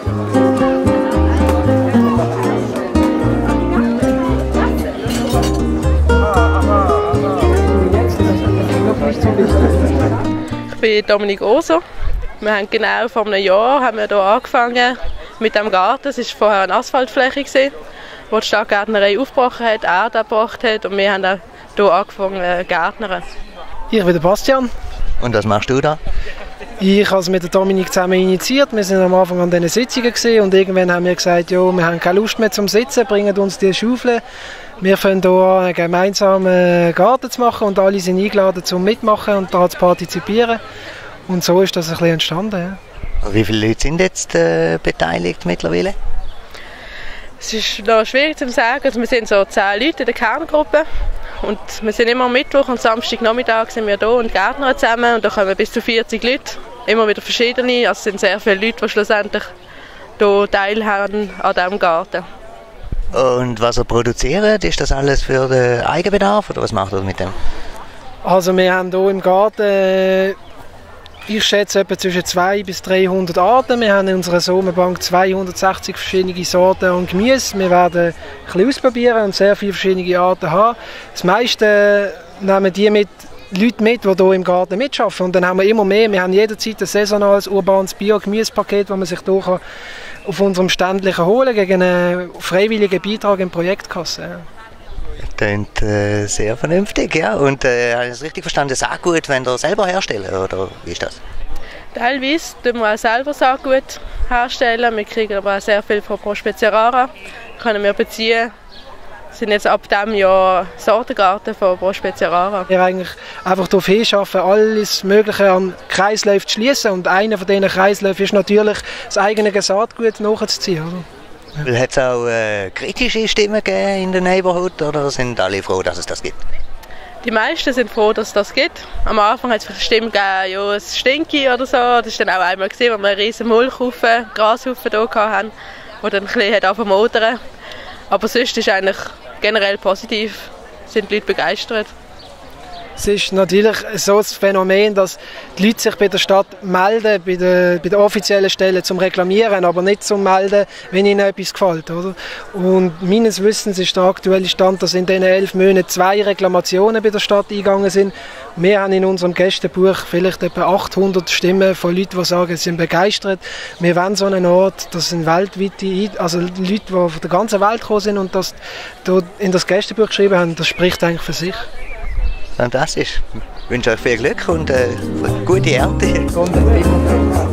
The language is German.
Ich bin Dominik Oser. Wir haben genau vor einem Jahr hier angefangen mit dem Garten. Es war vorher eine Asphaltfläche, wo die Stadtgärtnerei aufgebrochen hat, Erde gebracht hat, und wir haben auch hier angefangen zu gärtnern. Ich bin der Bastian. Und was machst du da? Ich habe es mit der Dominik zusammen initiiert. Wir sind am Anfang an diesen Sitzungen gewesen, und irgendwann haben wir gesagt, ja, wir haben keine Lust mehr zum Sitzen, bringen uns die Schaufeln. Wir fangen hier an, einen gemeinsamen Garten zu machen, und alle sind eingeladen zum Mitmachen und daran zu partizipieren. Und so ist das ein bisschen entstanden. Ja. Wie viele Leute sind jetzt beteiligt mittlerweile? Es ist noch schwierig zu sagen. Also wir sind so 10 Leute in der Kerngruppe. Und wir sind immer am Mittwoch und Samstagnachmittag sind wir hier und gärtnern zusammen. Und da kommen bis zu 40 Leute, immer wieder verschiedene. Also es sind sehr viele Leute, die schlussendlich hier teilhaben an diesem Garten. Und was ihr produziert, ist das alles für den Eigenbedarf oder was macht ihr mit dem? Also wir haben hier im Garten, ich schätze, etwa zwischen 200 bis 300 Arten. Wir haben in unserer Samenbank 260 verschiedene Sorten an Gemüse. Wir werden ein bisschen ausprobieren und sehr viele verschiedene Arten haben. Das meiste nehmen die Leute mit, die hier im Garten mitarbeiten. Und dann haben wir immer mehr. Wir haben jederzeit ein saisonales, urbanes Bio-Gemüsepaket, das man sich hier auf unserem Ständchen holen kann, gegen einen freiwilligen Beitrag in Projektkasse. Ja. Klingt sehr vernünftig, ja. Und habe ich es richtig verstanden, Saatgut, wenn ihr selber herstellen, oder wie ist das? Teilweise tun wir auch selber Saatgut herstellen. Wir kriegen aber auch sehr viel von Pro Specia Rara. Können wir beziehen. Wir sind jetzt ab diesem Jahr Sortengarten von Pro Specia Rara. Wir eigentlich einfach darauf hinschaffen, alles Mögliche an Kreisläufen zu schließen. Und einer von diesen Kreisläufen ist natürlich das eigene Saatgut nachzuziehen. Oder? Ja. Hat es auch kritische Stimmen gegeben in der Neighborhood, oder sind alle froh, dass es das gibt? Die meisten sind froh, dass es das gibt. Am Anfang hat es Stimmen gegeben, ja, es stinke oder so. Das war dann auch einmal gesehen, als wir einen riesen Mulchhaufen, Grashaufen hier hatten, der dann ein bisschen angefangen. Aber sonst ist eigentlich generell positiv, sind die Leute begeistert. Es ist natürlich so ein Phänomen, dass die Leute sich bei der Stadt melden, bei der offiziellen Stelle zum Reklamieren, aber nicht zum Melden, wenn ihnen etwas gefällt. Oder? Und meines Wissens ist der aktuelle Stand, dass in diesen 11 Monaten 2 Reklamationen bei der Stadt eingegangen sind. Wir haben in unserem Gästebuch vielleicht etwa 800 Stimmen von Leuten, die sagen, sie sind begeistert. Wir wollen so einen Ort, das sind weltweite, also Leute, die von der ganzen Welt gekommen sind und das dort in das Gästebuch geschrieben haben, das spricht eigentlich für sich. Fantastisch. Ich wünsche euch viel Glück und gute Ernte.